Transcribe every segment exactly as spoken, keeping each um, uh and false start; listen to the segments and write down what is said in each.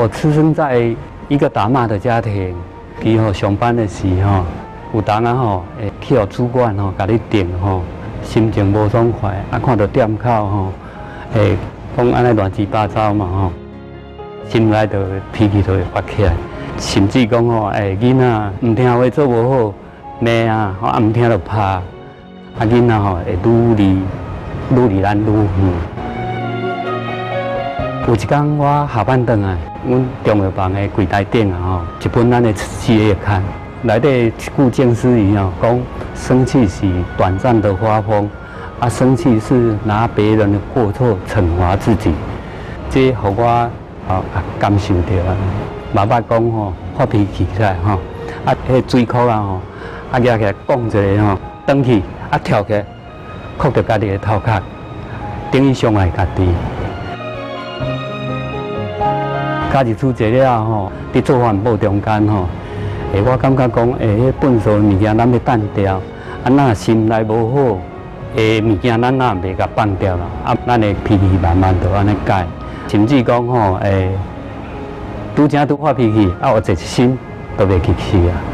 我出生在一个打骂的家庭，伊吼上班的时候，有当啊吼，会去互主管吼，甲你定吼，心情无爽快，啊看到店口吼，会讲安尼乱七八糟嘛吼，心内就脾气就会发起来，甚至讲吼，诶囡仔唔听话做无好，骂啊，啊唔听就拍，啊囡仔吼会愈离愈离咱愈远。有一天我下班回来，阮中药房的柜台顶啊吼，一本咱的四月刊，内底一句警示语哦，讲生气是短暂的发疯，啊生气是拿别人的过错惩罚自己，这互我哦感受到啊，妈妈讲吼发脾气起来吼，啊迄水库啊吼，啊举起来讲一个吼，转去啊跳起来，磕着家己的头壳，等于伤害家己。 家己厝坐了吼，伫做环保中间吼，诶，我感觉讲，诶，迄粪扫物件咱要放掉，啊，那心内无好，诶，物件咱那袂甲放掉啦，啊，咱的脾气慢慢就安尼改，甚至讲吼，诶，拄正拄发脾气，啊，有一心都袂去气啊。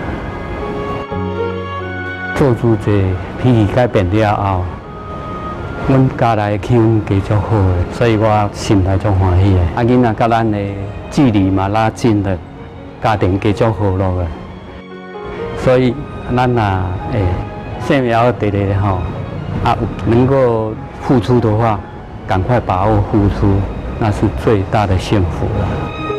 做主这脾气改变了后。 阮家内气氛加足好诶，所以我心内足欢喜诶。啊，囡仔甲咱的距离嘛拉近了，家庭加足和乐诶。所以咱若诶，生命后直直吼，啊，能够付出的话，赶快把握付出，那是最大的幸福了。